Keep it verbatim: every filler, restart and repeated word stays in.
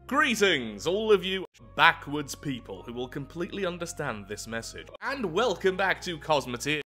Greetings, all of you backwards people who will completely understand this message. And welcome back to Cosmeteer.